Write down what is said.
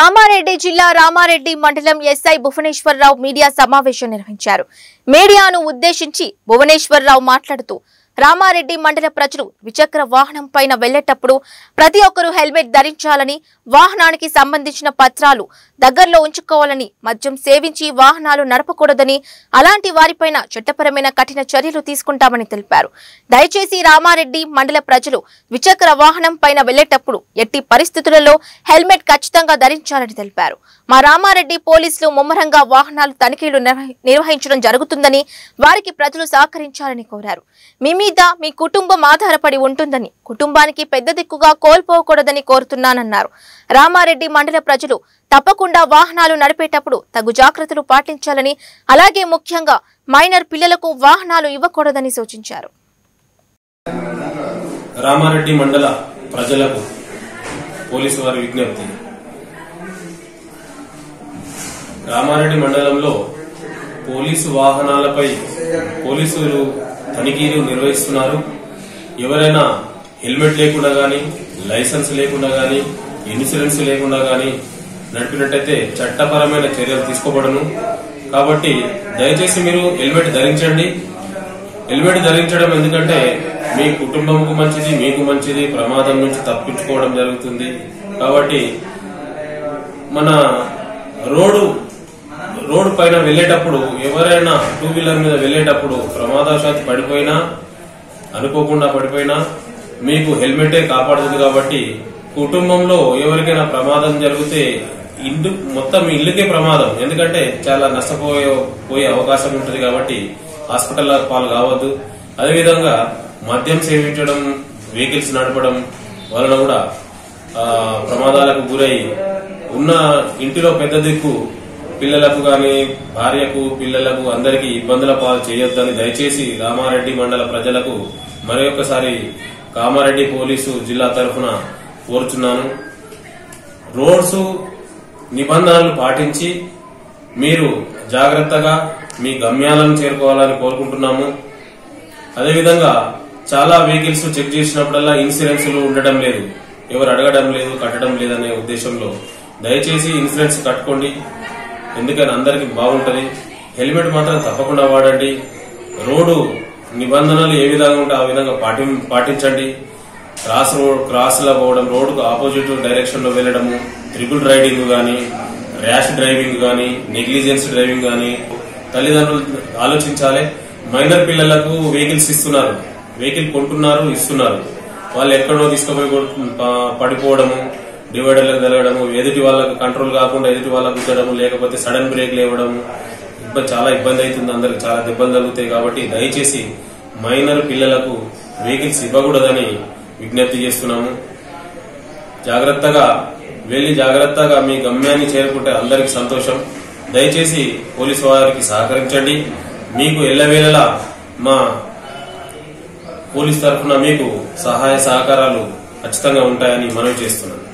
కామారెడ్డి జిల్లా రామారెడ్డి మండలం SI Bhuvaneswararao media సమావేశం నిర్వహించారు. మీడియాను ఉద్దేశించి భువనేశ్వరరావు మాట్లాడుతూ రామారెడ్డి మండల ప్రజలు ద్విచక్ర వాహనం పైన వెళ్లేటప్పుడు ప్రతి ఒక్కరూ హెల్మెట్ ధరించాలని, వాహనానికి సంబంధించిన పత్రాలు దగ్గరలో ఉంచుకోవాలని, మద్యం సేవించి వాహనాలు నడపకూడదని, అలాంటి వారిపైన చట్టపరమైన కఠిన చర్యలు తీసుకుంటామని తెలిపారు. దయచేసి రామారెడ్డి మండల ప్రజలు ద్విచక్ర వాహనం పైన వెళ్లేటప్పుడు ఎట్టి పరిస్థితులలో హెల్మెట్ ఖచ్చితంగా ధరించాలని తెలిపారు. మా రామారెడ్డి పోలీసులు ముమ్మరంగా వాహనాలు తనిఖీలు నిర్వహించడం జరుగుతుందని, వారికి ప్రజలు సహకరించాలని కోరారు. మీద మీ కుటుంబం ఆధారపడి ఉంటుందని, కుటుంబానికి పెద్ద దిక్కుగా కోల్పోకూడదని కోరుతున్నానన్నారు. రామారెడ్డి మండల ప్రజలు తప్పకుండా వాహనాలు నడిపేటప్పుడు తగు జాగ్రత్తలు పాటించాలని, అలాగే ముఖ్యంగా మైనర్ పిల్లలకు వాహనాలు ఇవ్వకూడదని సూచించారు. రామారెడ్డి మండల ప్రజలకు పోలీసు వారి విజ్ఞప్తి. రామారెడ్డి మండలంలో పోలీసు వాహనాలపై పోలీసులు తనిఖీలు నిర్వహిస్తున్నారు. ఎవరైనా హెల్మెట్ లేకుండా గాని, లైసెన్స్ లేకుండా గాని, ఇన్సూరెన్స్ లేకుండా గాని నడిపినట్టయితే చట్టపరమైన చర్యలు తీసుకోబడను. కాబట్టి దయచేసి మీరు హెల్మెట్ ధరించండి. హెల్మెట్ ధరించడం ఎందుకంటే మీ కుటుంబంకు మంచిది, మీకు మంచిది, ప్రమాదం నుంచి తప్పించుకోవడం జరుగుతుంది. కాబట్టి మన రోడ్డు పైన వెళ్లేటప్పుడు ఎవరైనా టూ వీలర్ మీద వెళ్లేటప్పుడు ప్రమాదవశాత్తు పడిపోయినా, అనుకోకుండా పడిపోయినా మీకు హెల్మెటే కాపాడుతుంది. కాబట్టి కుటుంబంలో ఎవరికైనా జరిగితే మొత్తం ఇల్లుకే ప్రమాదం, ఎందుకంటే చాలా నష్టపోయే అవకాశం ఉంటుంది. కాబట్టి హాస్పిటల్ పాలు కావద్దు. అదేవిధంగా మద్యం సేవించడం, వెహికల్స్ నడపడం వలన కూడా ప్రమాదాలకు గురై ఉన్న ఇంటిలో పెద్ద దిక్కు పిల్లలకు గాని, భార్యకు, పిల్లలకు అందరికీ ఇబ్బందుల పాలు చేయొద్దని దయచేసి రామారెడ్డి మండల ప్రజలకు మరొకసారి కామారెడ్డి పోలీసు జిల్లా తరఫున కోరుచున్నాను. రోడ్స్ నిబంధనలు పాటించి మీరు జాగ్రత్తగా మీ గమ్యాలను చేరుకోవాలని కోరుకుంటున్నాము. అదేవిధంగా చాలా వెహికల్స్ చెక్ చేసినప్పుడల్లా ఇన్సూరెన్స్లు ఉండడం లేదు, ఎవరు అడగడం లేదు, కట్టడం లేదనే ఉద్దేశంలో దయచేసి ఇన్సూరెన్స్ కట్టుకోండి. ఎందుకని అందరికి బాగుంటది. హెల్మెట్ మాత్రం తప్పకుండా వాడండి. రోడ్డు నిబంధనలు ఏ విధంగా ఉంటే ఆ విధంగా పాటించండి. క్రాస్ లో పోవడం, రోడ్డుకు ఆపోజిట్ డైరెక్షన్ లో వెళ్లడము, ట్రిపుల్ రైడింగ్ గాని, ర్యాష్ డ్రైవింగ్ గాని, నెగ్లిజెన్స్ డ్రైవింగ్ గాని తల్లిదండ్రులు ఆలోచించాలి. మైనర్ పిల్లలకు వెహికల్స్ ఇస్తున్నారు, వెహికల్ కొంటున్నారు, ఇస్తున్నారు. వాళ్ళు ఎక్కడో తీసుకుపోయి పడిపోవడము, డివైడర్లకు తగలడము, ఎదుటి వాళ్ళకు కంట్రోల్ కాకుండా ఎదుటి వాళ్ళకు గుద్దడము, లేకపోతే సడన్ బ్రేక్లు ఇవ్వడము, చాలా ఇబ్బంది అవుతుంది. అందరికి చాలా దెబ్బలు తగ్గుతాయి. కాబట్టి దయచేసి మైనర్ పిల్లలకు వెహికల్స్ ఇవ్వకూడదని విజ్ఞప్తి చేస్తున్నాము. జాగ్రత్తగా వెళ్లి జాగ్రత్తగా మీ గమ్యాన్ని చేరుకుంటే అందరికి సంతోషం. దయచేసి పోలీసు వారికి సహకరించండి. మీకు ఎల్లవేళలా మా పోలీస్ తరఫున మీకు సహాయ సహకారాలు ఖచ్చితంగా ఉంటాయని మనవి చేస్తున్నాను.